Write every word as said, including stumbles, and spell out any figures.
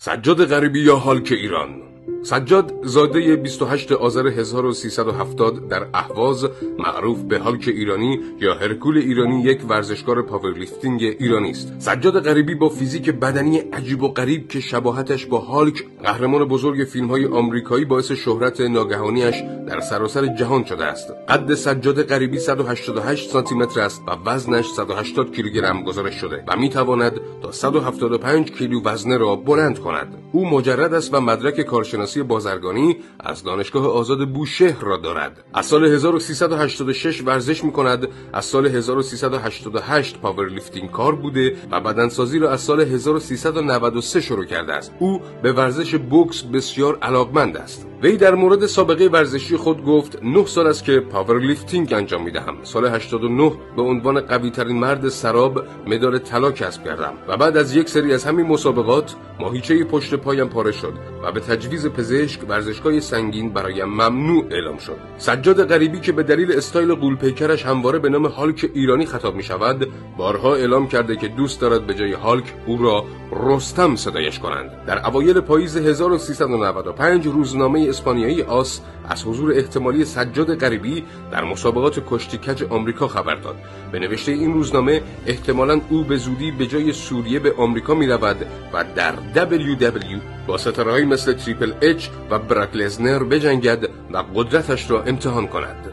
سجاد غریبی یا هالک ایران. سجاد زاده بیست و هشتم آذر هزار و سیصد و هفتاد در اهواز، معروف به هالک ایرانی یا هرکول ایرانی، یک ورزشکار پاورلیفتینگ ایرانی است. سجاد غریبی با فیزیک بدنی عجیب و غریب که شباهتش با هالک، قهرمان بزرگ فیلم‌های آمریکایی، باعث شهرت ناگهانیش در سراسر جهان شده است. قد سجاد غریبی صد و هشتاد و هشت سانتی متر است و وزنش صد و هشتاد کیلوگرم گزارش شده و می‌تواند تا صد و هفتاد و پنج کیلو وزنه را بلند کند. او مجرد است و مدرک کارشناسی بازرگانی از دانشگاه آزاد بوشهر را دارد. از سال هزار و سیصد و هشتاد و شش ورزش می‌کند. از سال هزار و سیصد و هشتاد و هشت پاورلیفتینگ کار بوده و بدنسازی را از سال هزار و سیصد و نود و سه شروع کرده است. او به ورزش بوکس بسیار علاقمند است. وی در مورد سابقه ورزشی خود گفت: نه سال است که پاورلیفتینگ انجام می‌دهم. سال هشتاد و نه به عنوان قوی‌ترین مرد سراب مدال طلا کسب کردم و بعد از یک سری از همین مسابقات ماهیچه پشت پایم پاره شد و به تجویز پزشک ورزشگاه سنگین برایم ممنوع اعلام شد. سجاد غریبی که به دلیل استایل غول‌پیکرش همواره به نام هالک ایرانی خطاب می‌شود، بارها اعلام کرده که دوست دارد به جای هالک او را رستم صدایش کنند. در اوایل پاییز هزار و سیصد و نود و پنج روزنامه اسپانیایی آس از حضور احتمالی سجاد غریبی در مسابقات کشتی کج آمریکا خبر داد. به نوشته این روزنامه احتمالاً او به زودی به جای سوریه به آمریکا می‌رود و در دبلیو دبلیو با ستاره‌هایی مثل تریپل اچ و براک لزنر بجنگد و قدرتش را امتحان کند.